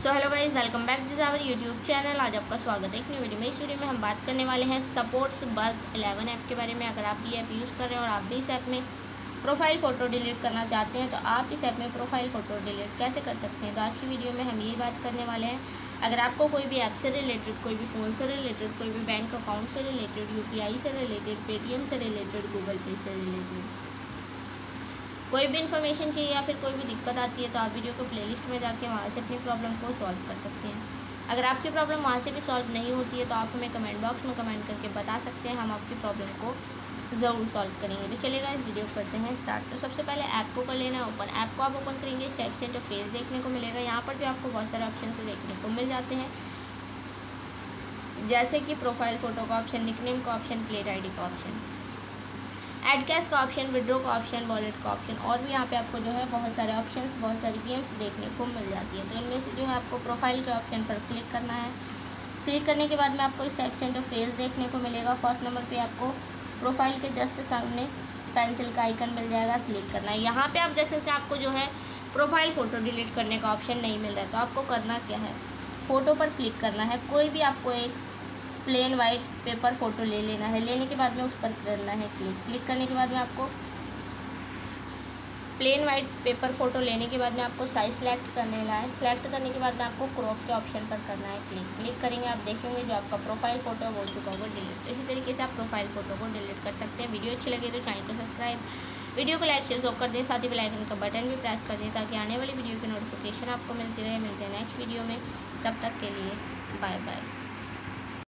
So hello guys, welcome back to our YouTube channel. आज आपका स्वागत है एक न्यू वीडियो में। इस वीडियो में हम बात करने वाले हैं सपोर्ट्स बज़ 11 ऐप के बारे में। अगर आप ये ऐप यूज़ कर रहे हैं और आप भी इस ऐप में प्रोफाइल फ़ोटो डिलीट करना चाहते हैं तो आप इस ऐप में प्रोफाइल फ़ोटो डिलीट कैसे कर सकते हैं। तो आज की वीडियो में हम यही बात करने वाले हैं। अगर आपको कोई भी ऐप से रिलेटेड, कोई भी फ़ोन से रिलेटेड, कोई भी बैंक अकाउंट से रिलेटेड, UPI से रिलेटेड, पेटीएम से रिलेटेड, गूगल पे से रिलेटेड कोई भी इन्फॉर्मेशन चाहिए या फिर कोई भी दिक्कत आती है तो आप वीडियो को प्लेलिस्ट में जाके वहाँ से अपनी प्रॉब्लम को सॉल्व कर सकते हैं। अगर आपकी प्रॉब्लम वहाँ से भी सॉल्व नहीं होती है तो आप हमें कमेंट बॉक्स में कमेंट करके बता सकते हैं, हम आपकी प्रॉब्लम को ज़रूर सॉल्व करेंगे। तो चलेगा, इस वीडियो को करते हैं स्टार्ट। तो सबसे पहले ऐप को कर लेना है ओपन। ऐप को आप ओपन करेंगे, इस टाइप से इंटरफेस देखने को मिलेगा। यहाँ पर भी आपको बहुत सारे ऑप्शन से देखने को मिल जाते हैं, जैसे कि प्रोफाइल फ़ोटो का ऑप्शन, निकनेम का ऑप्शन, प्लेट ID का ऑप्शन, ऐड कैश का ऑप्शन, विड्रॉ का ऑप्शन, वॉलेट का ऑप्शन, और भी यहाँ पे आपको जो है बहुत सारे ऑप्शंस, बहुत सारी गेम्स देखने को मिल जाती है। तो इनमें से जो है आपको प्रोफाइल के ऑप्शन पर क्लिक करना है। क्लिक करने के बाद में आपको इस टाइप से इंटरफेस देखने को मिलेगा। फर्स्ट नंबर पे आपको प्रोफाइल के जस्ट सामने पेंसिल का आइकन मिल जाएगा, क्लिक करना है। यहाँ पर आप देख सकते हैं आपको जो है प्रोफाइल फ़ोटो डिलीट करने का ऑप्शन नहीं मिल रहा है। तो आपको करना क्या है, फ़ोटो पर क्लिक करना है। कोई भी आपको एक प्लेन वाइट पेपर फ़ोटो ले लेना है। लेने के बाद में उस पर करना है क्लिक। क्लिक करने के बाद में आपको प्लेन वाइट पेपर फ़ोटो लेने के बाद में आपको साइज़ सेलेक्ट कर लेना है। सेलेक्ट करने के बाद में आपको क्रॉप के ऑप्शन पर करना है क्लिक। क्लिक करेंगे, आप देखेंगे जो आपका प्रोफाइल फ़ोटो हो चुका होगा डिलीट। इसी तरीके से आप प्रोफाइल फ़ोटो को डिलीट कर सकते हैं। वीडियो अच्छी लगे तो चैनल को सब्सक्राइब, वीडियो को लाइक शेयर कर दें, साथ ही बेल आइकन का बटन भी प्रेस कर दें ताकि आने वाली वीडियो की नोटिफिकेशन आपको मिलती रहे। मिलते हैं नेक्स्ट वीडियो में, तब तक के लिए बाय बाय।